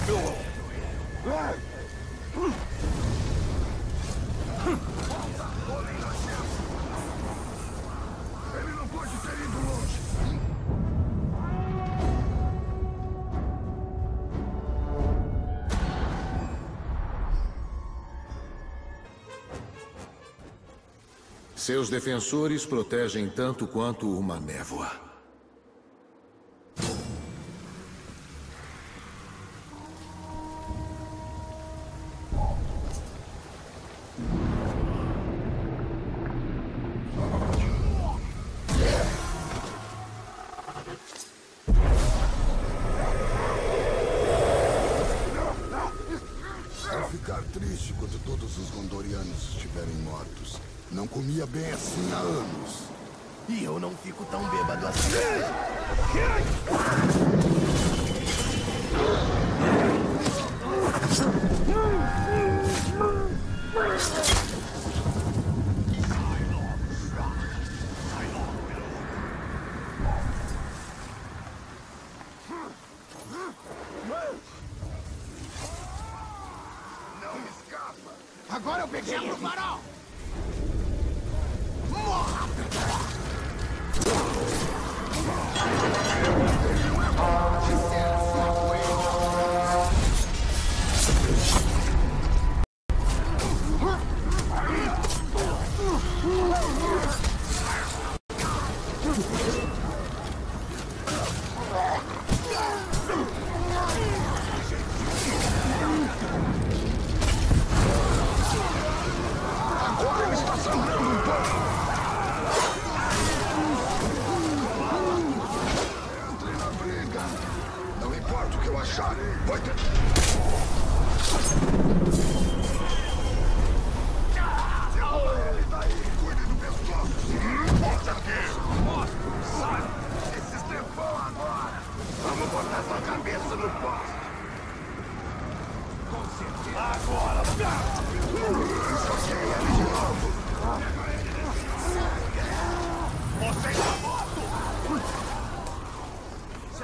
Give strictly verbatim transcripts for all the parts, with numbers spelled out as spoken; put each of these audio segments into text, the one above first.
Ele não pode ter ido longe. Seus defensores protegem tanto quanto uma névoa. Vou ficar triste quando todos os gondorianos estiverem mortos. Não comia bem assim há anos. E eu não fico tão bêbado assim. Não escapa! Agora eu peguei pro farol! Agora ele está sangrando um pouco! Entre na briga! Não importa o que eu achar, vai ter... Derruba ele daí! Cuide do pescoço! Mostra aqui! Mostra! Sai! Esse estepão agora! Vamos botar sua cabeça no posto! Agora! Soquei ele de novo! Você está morto! Se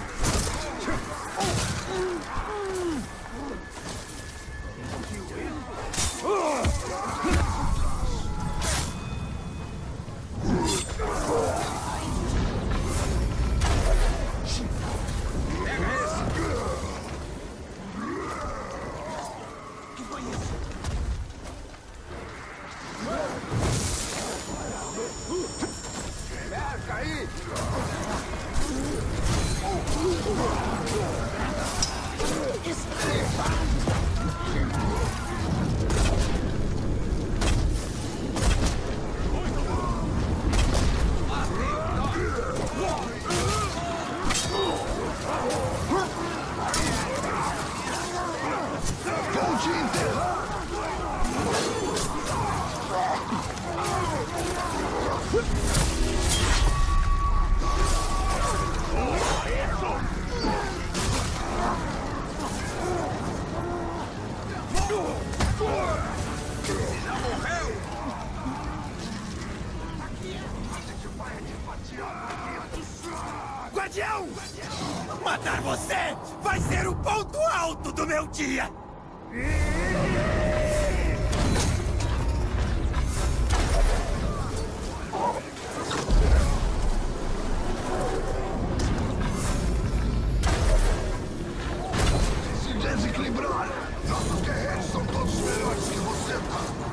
Perca aí! Vou te enterrar! Guardião! Matar você vai ser o ponto alto do meu dia! Se desequilibrar! Nossos guerreiros são todos melhores que você, tá?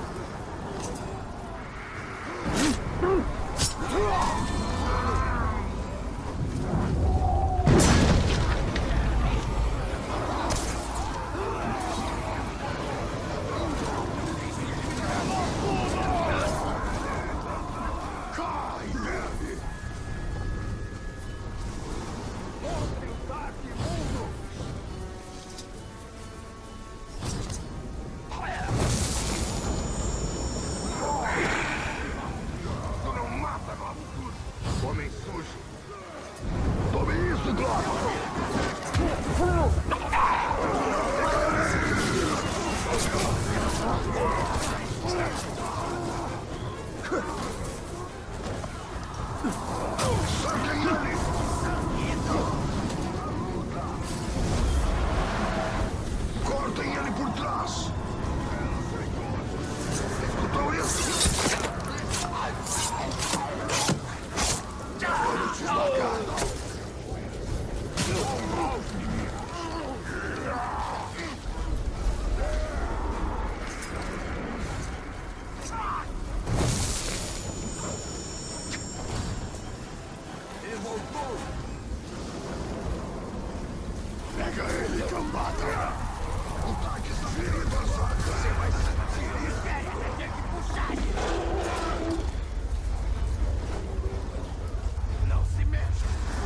cambada! O tanque está ferido, você vai sentir! Espere até ter que puxar ele! Não se mexa!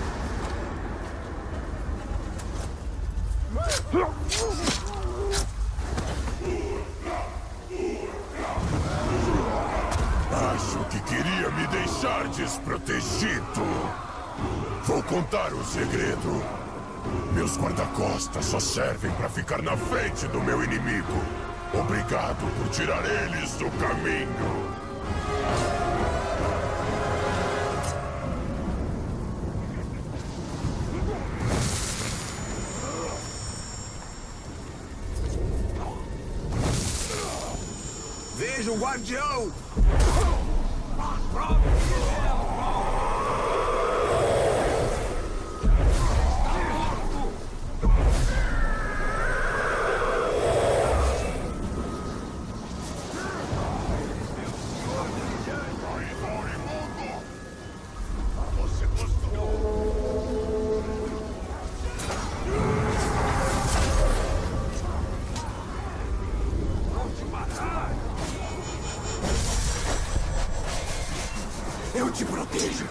Acho que queria me deixar desprotegido. Vou contar o segredo. Meus guarda-costas só servem para ficar na frente do meu inimigo. Obrigado por tirar eles do caminho. Veja o guardião! Você gostou? Vou te matar! Eu te protejo!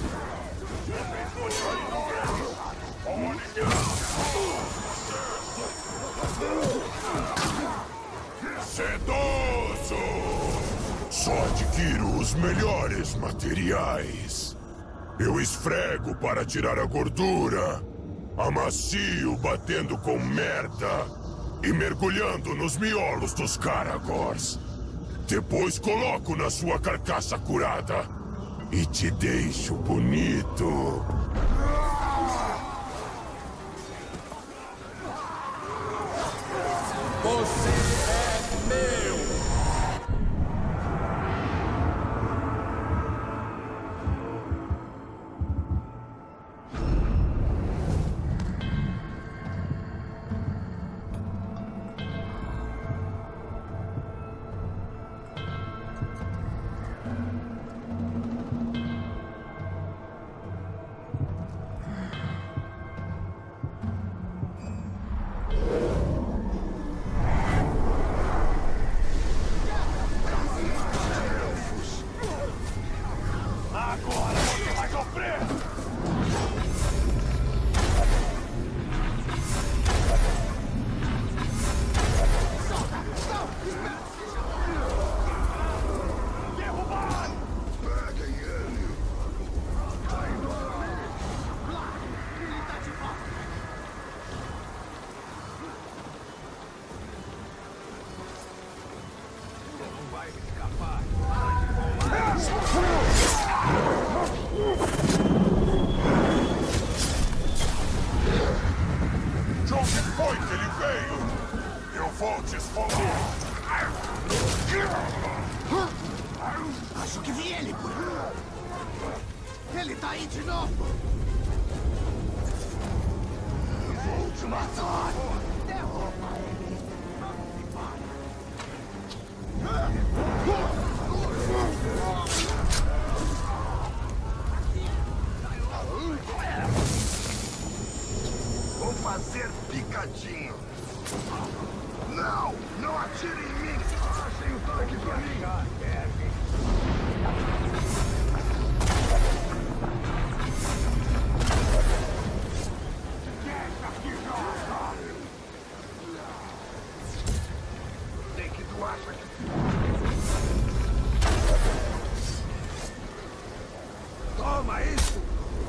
Sedoso! Só adquiro os melhores materiais. Eu esfrego para tirar a gordura, amacio batendo com merda e mergulhando nos miolos dos Caragors. Depois coloco na sua carcaça curada e te deixo bonito. Você é meu! Agora você vai sofrer! Derrubar! Peguem ele! Caindo ali! Claro! Ele tá de volta! Não vai escapar! Para de voar! De onde foi que ele veio? Eu vou te esfolar. Acho que vi ele por aí. Ele tá aí de novo! Vou te matar! Derruba ele! Vou fazer picadinho. Não! Não atire em mim! Achem o tanque pra mim! Tem que doar isso aqui. Toma isso!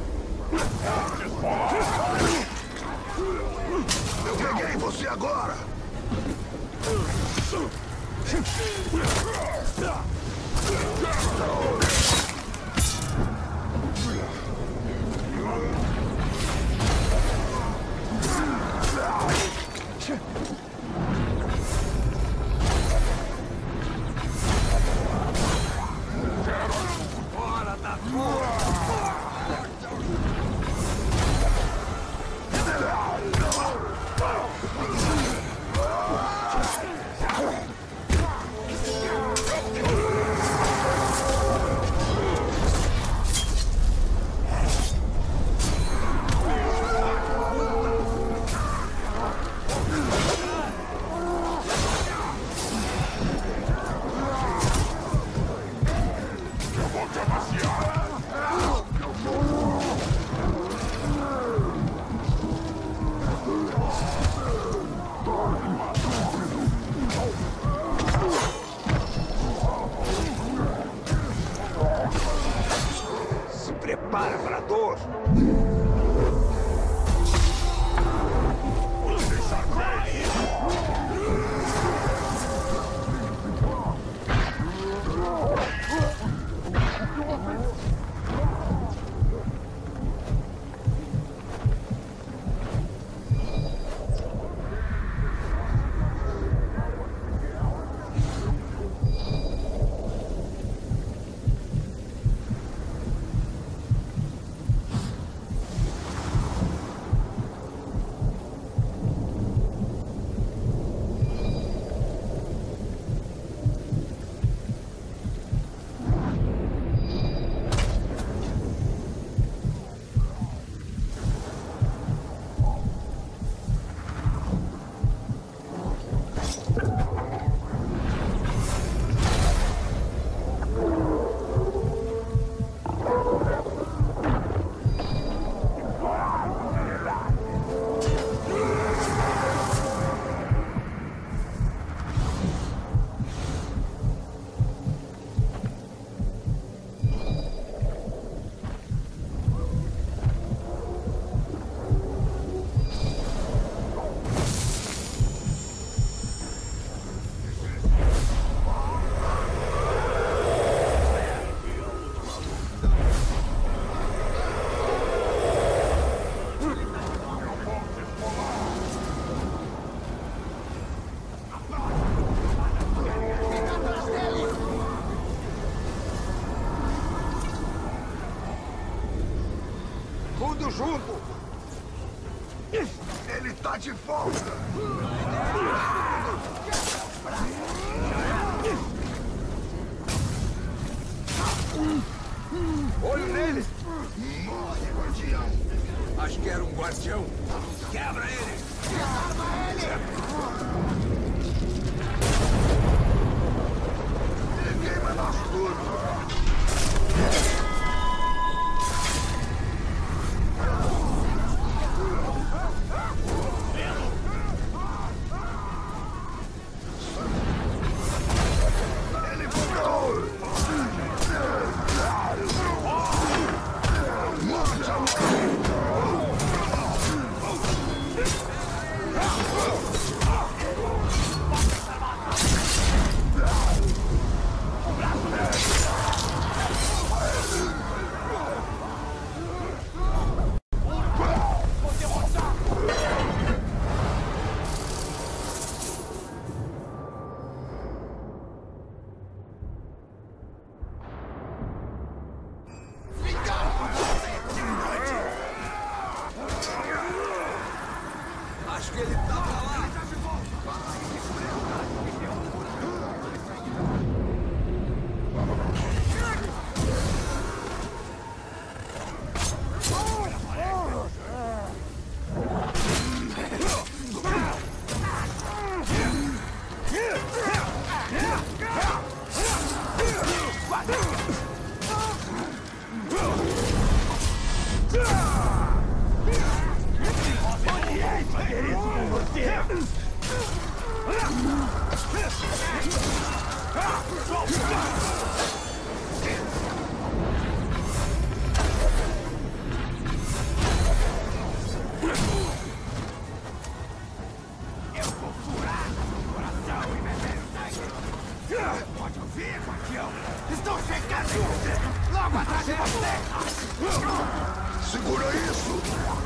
Eu peguei você agora! Fora da tua! junto! Ele tá de volta! Olho nele! Morre, guardião! Acho que era um guardião. Quebra ele! Ele queima nós tudo! Ele voltou! Morte ao Acho que ele tá pra lá. Pode ouvir, guardião? Estou chegando em você! Logo atrás de você! segura isso!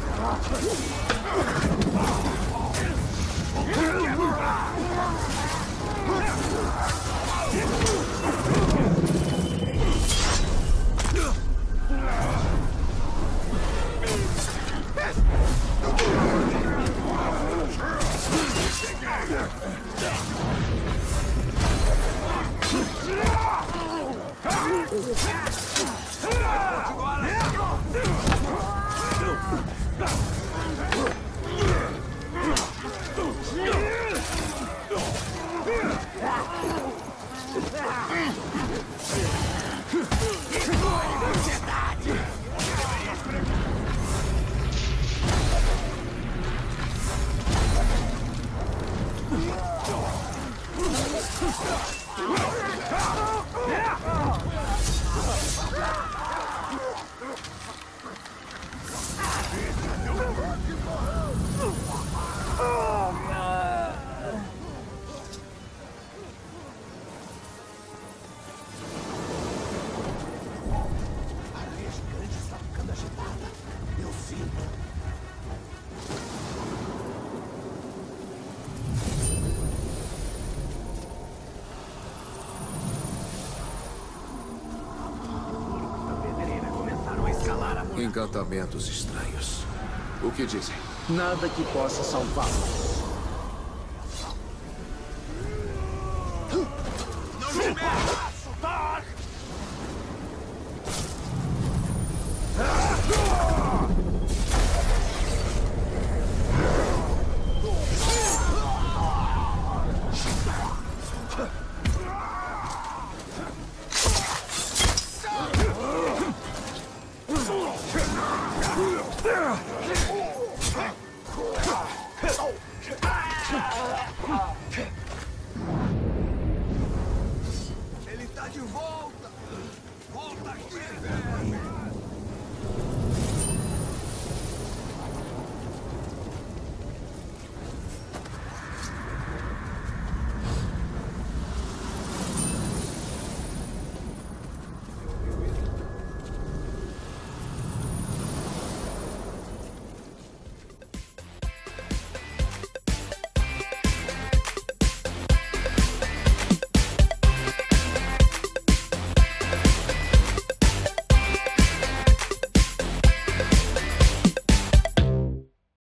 Encantamentos estranhos. O que dizem? Nada que possa salvá-lo. Não me mexa!